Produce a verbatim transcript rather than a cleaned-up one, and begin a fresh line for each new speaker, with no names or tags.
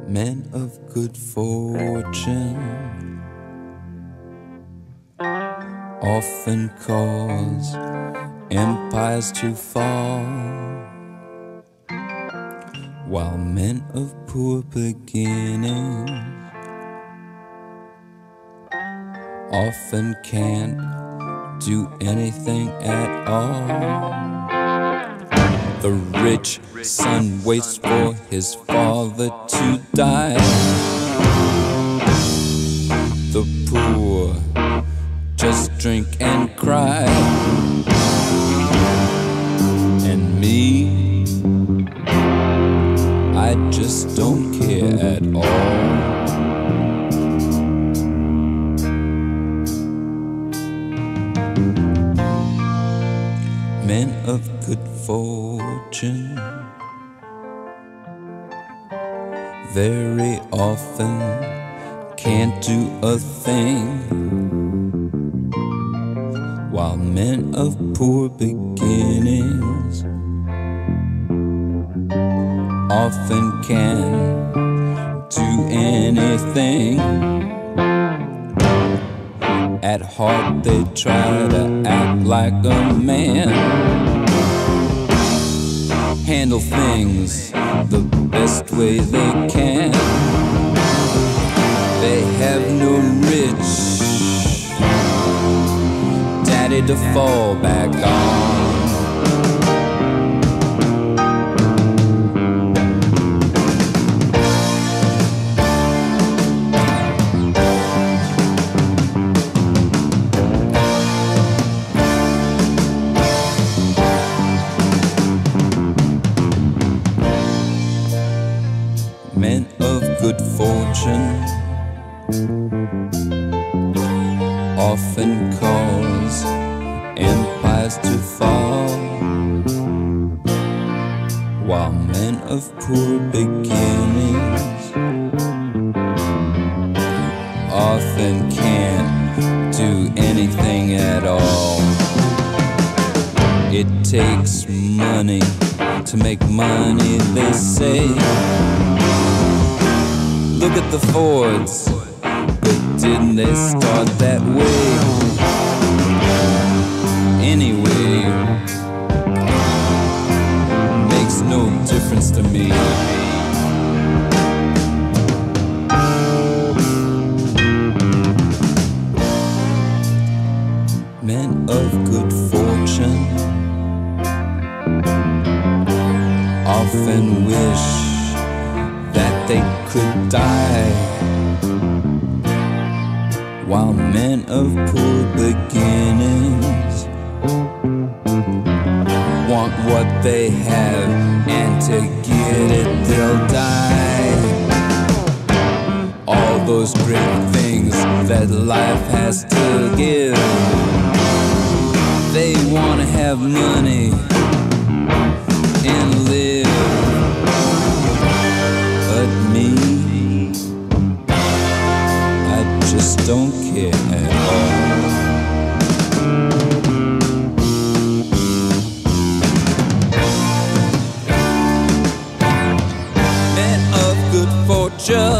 Men of good fortune often cause empires to fall, while men of poor beginnings often can't do anything at all. The rich son waits for his father to die. The poor just drink and cry. And me, I just don't care at all. Men of good fortune very often can't do a thing, while men of poor beginnings often can do anything. At heart they try to act like a man, handle things the best way they can. They have no rich daddy to fall back on. Men of good fortune often cause empires to fall, while men of poor beginnings often can't do anything at all. It takes money to make money, they say. Look at the Fords, but didn't they start that way? Anyway, makes no difference to me. Men of good fortune often wish that they could die, while men of poor beginnings want what they have, and to get it they'll die. All those great things that life has to give, they want to have money and live. But me, I just don't care at all. Men of good fortune